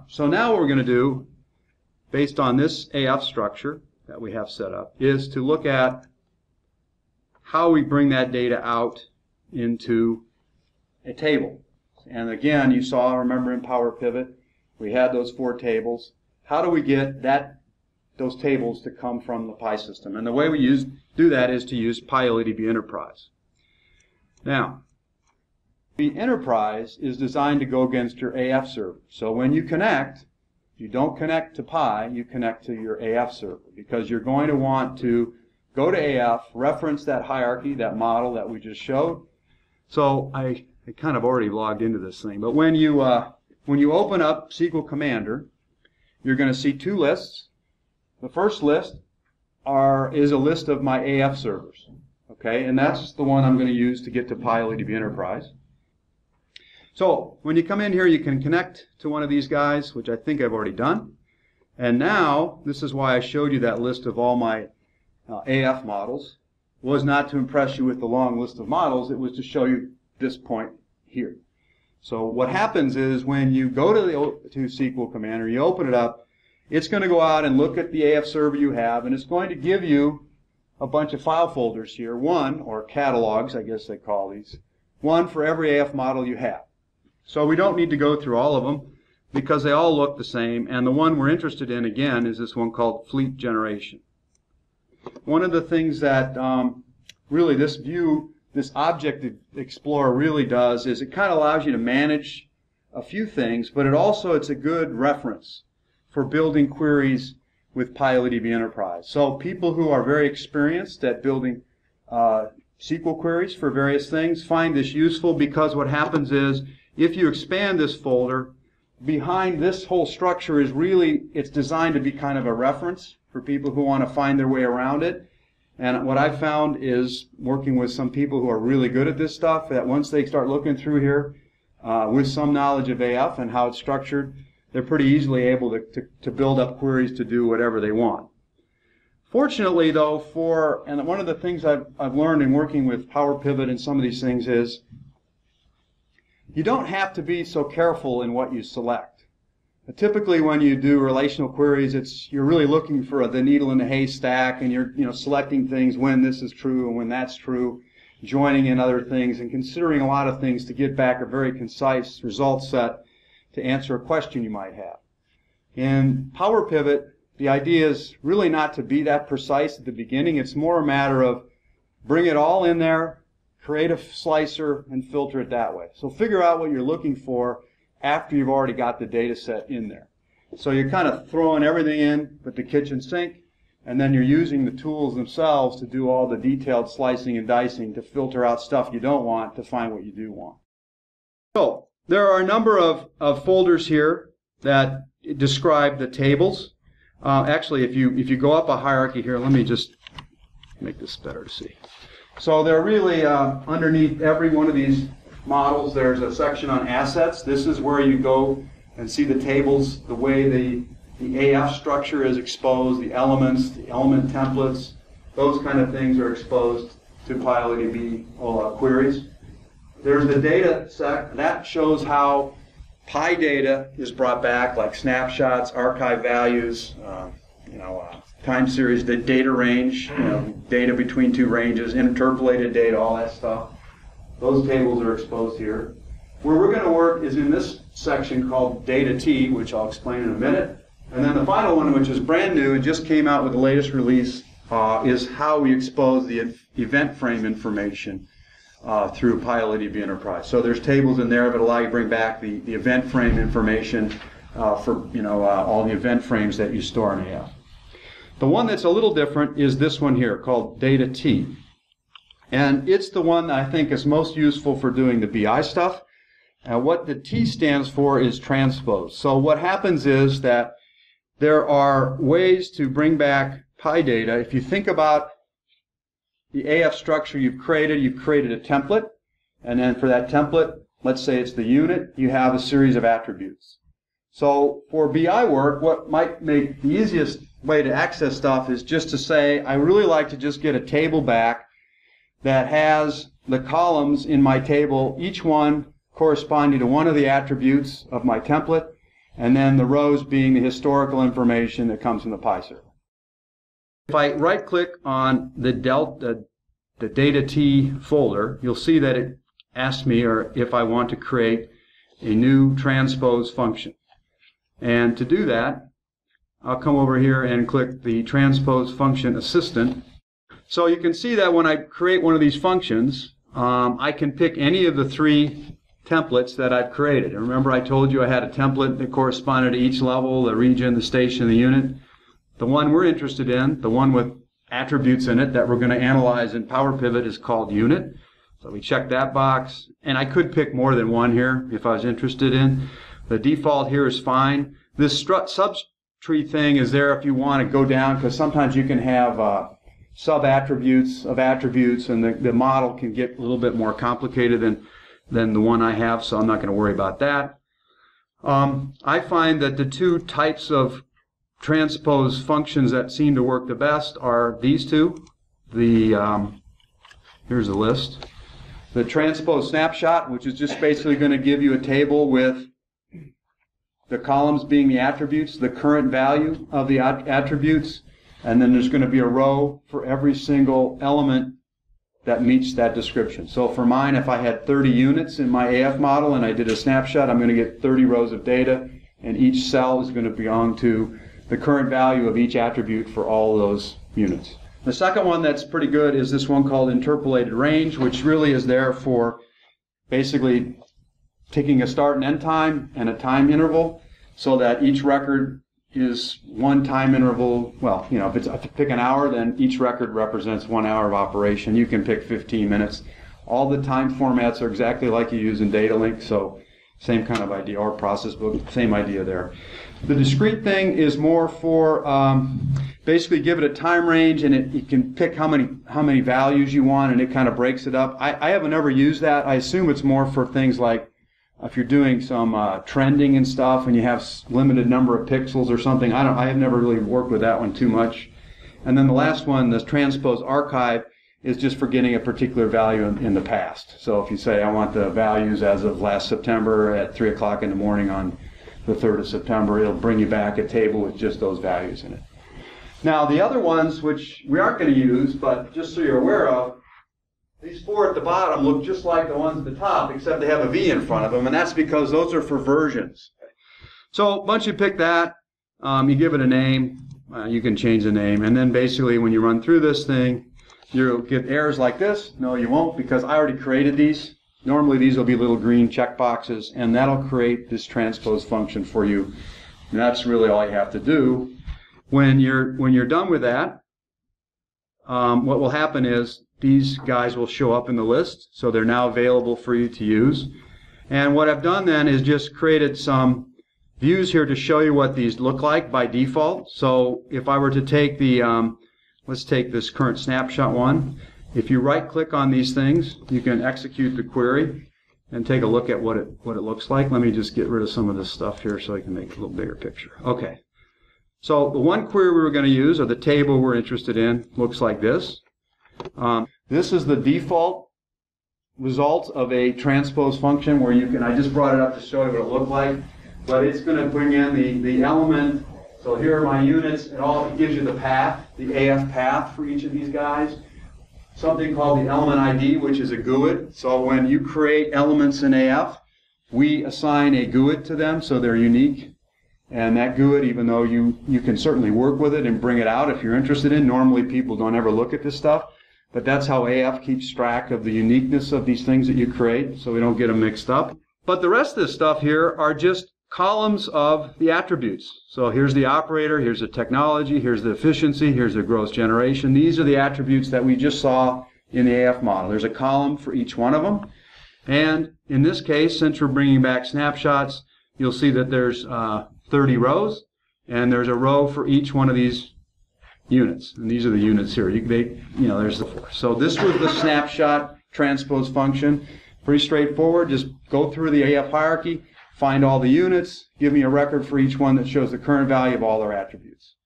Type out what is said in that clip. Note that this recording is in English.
So now what we're going to do, based on this AF structure that we have set up, is to look at how we bring that data out into a table. And again, you saw, remember in PowerPivot, we had those 4 tables. How do we get those tables to come from the PI system? And the way we do that is to use PyLDB Enterprise. Now, the Enterprise is designed to go against your AF server. So when you connect, you don't connect to Pi, you connect to your AF server, because you're going to want to go to AF, reference that hierarchy, that model that we just showed. So I kind of already logged into this thing, but when you open up SQL Commander, you're going to see 2 lists. The first list is a list of my AF servers, okay, and that's the one I'm going to use to get to PyLDB Enterprise. So when you come in here, you can connect to one of these guys, which I think I've already done. And now, this is why I showed you that list of all my AF models. It was not to impress you with the long list of models, it was to show you this point here. So what happens is when you go to SQL Commander, you open it up, it's going to go out and look at the AF server you have, and it's going to give you a bunch of file folders here, one, or catalogs, I guess they call these, one for every AF model you have. So we don't need to go through all of them because they all look the same, and the one we're interested in, again, is this one called Fleet Generation. One of the things that really this Object Explorer really does is it kind of allows you to manage a few things, but it's a good reference for building queries with PyLDB Enterprise. So people who are very experienced at building SQL queries for various things find this useful, because what happens is if you expand this folder, behind this whole structure is it's designed to be kind of a reference for people who want to find their way around it. And what I've found is, working with some people who are really good at this stuff, that once they start looking through here with some knowledge of AF and how it's structured, they're pretty easily able to build up queries to do whatever they want. Fortunately, though, and one of the things I've learned in working with PowerPivot and some of these things is, you don't have to be so careful in what you select. Typically, when you do relational queries, you're really looking for the needle in the haystack, and you're selecting things when this is true and when that's true, joining in other things, and considering a lot of things to get back a very concise result set to answer a question you might have. In PowerPivot, the idea is really not to be that precise at the beginning. It's more a matter of bring it all in there, create a slicer, and filter it that way. So figure out what you're looking for after you've already got the data set in there. So you're kind of throwing everything in with the kitchen sink, and then you're using the tools themselves to do all the detailed slicing and dicing to filter out stuff you don't want to find what you do want. So there are a number of folders here that describe the tables. Actually, if you go up a hierarchy here, let me just make this better to see. So they're really underneath every one of these models, there's a section on assets. This is where you go and see the tables, the way the AF structure is exposed, the elements, the element templates, those kind of things are exposed to PyLDB queries. There's the data sec. That shows how Pi data is brought back, like snapshots, archive values, time series, the data range, data between 2 ranges, interpolated data, all that stuff. Those tables are exposed here. Where we're going to work is in this section called Data T, which I'll explain in a minute. And then the final one, which is brand new and just came out with the latest release, is how we expose the event frame information through PyLDB Enterprise. So there's tables in there that allow you to bring back the event frame information for all the event frames that you store in AF. The one that's a little different is this one here called Data T. And it's the one that I think is most useful for doing the BI stuff. What the T stands for is transpose. So what happens is that there are ways to bring back Pi data. If you think about the AF structure you've created a template. And then for that template, let's say it's the unit, you have a series of attributes. So for BI work, what might make the easiest way to access stuff is just to say, I really like to just get a table back that has the columns in my table, each one corresponding to one of the attributes of my template, and then the rows being the historical information that comes from the PI server. If I right-click on the data T folder, you'll see that it asks me if I want to create a new transpose function. And to do that, I'll come over here and click the Transpose Function Assistant. So you can see that when I create one of these functions, I can pick any of the 3 templates that I've created. And remember, I told you I had a template that corresponded to each level, the region, the station, the unit. The one we're interested in, the one with attributes in it that we're going to analyze in PowerPivot, is called unit. So we check that box. And I could pick more than one here if I was interested in. The default here is fine. This subtree thing is there if you want to go down, because sometimes you can have sub-attributes of attributes, and the model can get a little bit more complicated than the one I have, so I'm not going to worry about that. I find that the 2 types of transpose functions that seem to work the best are these 2. Here's the list. The transpose snapshot, which is just basically going to give you a table with the columns being the attributes, the current value of the attributes, and then there's going to be a row for every single element that meets that description. So for mine, if I had 30 units in my AF model and I did a snapshot, I'm going to get 30 rows of data, and each cell is going to belong to the current value of each attribute for all those units. The second one that's pretty good is this one called interpolated range, which really is there for basically taking a start and end time and a time interval, so that each record is one time interval. Well, you know, if I pick an hour, then each record represents 1 hour of operation. You can pick 15 minutes. All the time formats are exactly like you use in DataLink, so same kind of idea, or process book, same idea there. The discrete thing is more for basically give it a time range, and you can pick how many values you want, and it kind of breaks it up. I haven't ever used that. I assume it's more for things like if you're doing some trending and stuff, and you have limited number of pixels or something. I have never really worked with that one too much. And then the last one, the transpose archive, is just for getting a particular value in the past. So if you say, I want the values as of last September at 3 o'clock in the morning on the 3rd of September, it'll bring you back a table with just those values in it. Now, the other ones, which we aren't going to use, but just so you're aware of, these 4 at the bottom look just like the ones at the top, except they have a V in front of them, and that's because those are for versions. So once you pick that, you give it a name. You can change the name, and then basically when you run through this thing, you'll get errors like this. No, you won't, because I already created these. Normally these will be little green check boxes, and that'll create this transpose function for you. And that's really all you have to do. When you're done with that, what will happen is these guys will show up in the list, so they're now available for you to use. And what I've done then is just created some views here to show you what these look like by default. So if I were to take let's take this current snapshot one. If you right-click on these things, you can execute the query and take a look at what it looks like. Let me just get rid of some of this stuff here so I can make a little bigger picture. Okay. So the one query we were going to use, or the table we're interested in, looks like this. This is the default result of a transpose function where you can, I just brought it up to show you what it looked like, but it's going to bring in the element. So here are my units, and it gives you the path, the AF path for each of these guys. Something called the element ID, which is a GUID. So when you create elements in AF, we assign a GUID to them, so they're unique. And that GUID, even though you can certainly work with it and bring it out if you're interested in, normally people don't ever look at this stuff. But that's how AF keeps track of the uniqueness of these things that you create, so we don't get them mixed up. But the rest of this stuff here are just columns of the attributes. So here's the operator, here's the technology, here's the efficiency, here's the gross generation. These are the attributes that we just saw in the AF model. There's a column for each one of them. And in this case, since we're bringing back snapshots, you'll see that there's 30 rows, and there's a row for each one of these units. And these are the units here. There's the 4. So this was the snapshot transpose function. Pretty straightforward. Just go through the AF hierarchy, find all the units, give me a record for each one that shows the current value of all their attributes.